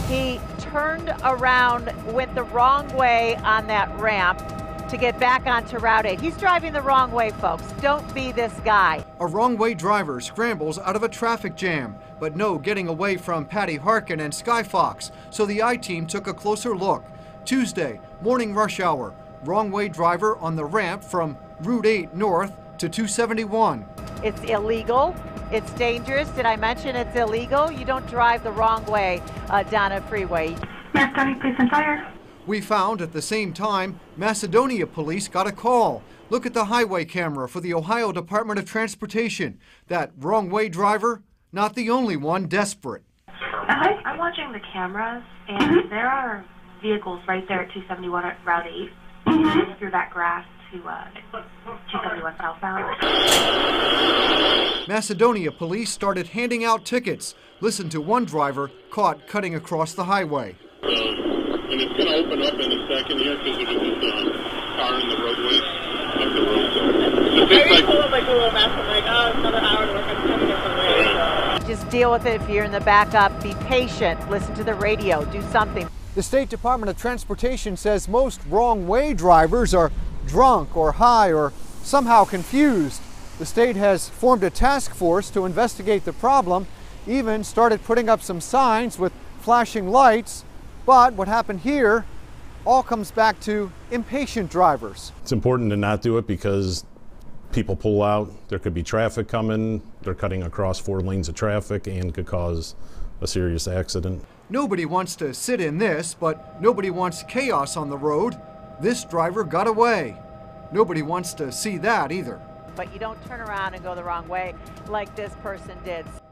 He turned around, went the wrong way on that ramp to get back onto Route 8. He's driving the wrong way, folks. Don't be this guy. A wrong-way driver scrambles out of a traffic jam, but no getting away from Patty Harkin and SKYFOX, so the I-Team took a closer look. Tuesday, morning rush hour, wrong-way driver on the ramp from Route 8 north to 271. It's illegal. It's dangerous. Did I mention it's illegal? You don't drive the wrong way down a freeway. Macedonia Police and Fire. We found at the same time, Macedonia police got a call. Look at the highway camera for the Ohio Department of Transportation. That wrong-way driver, not the only one desperate. I'm watching the cameras, and there are vehicles right there at 271 at Route 8, through that grass to 271 southbound. Macedonia police started handing out tickets. Listen to one driver caught cutting across the highway. And it's going to open up in a second here because there's this car in the roadway up the road. I pull up like Google Maps. I'm like, oh, it's another hour to work. I'm coming different way. Just deal with it if you're in the backup. Be patient. Listen to the radio. Do something. The State Department of Transportation says most wrong-way drivers are drunk or high or somehow confused. The state has formed a task force to investigate the problem, even started putting up some signs with flashing lights. But what happened here all comes back to impatient drivers. It's important to not do it because people pull out. There could be traffic coming. They're cutting across 4 lanes of traffic and could cause a serious accident. Nobody wants to sit in this, but nobody wants chaos on the road. This driver got away. Nobody wants to see that either. But you don't turn around and go the wrong way like this person did.